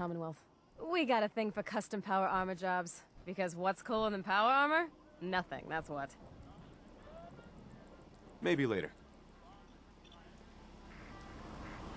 Commonwealth. We got a thing for custom power armor jobs. Because what's cooler than power armor? Nothing, that's what. Maybe later.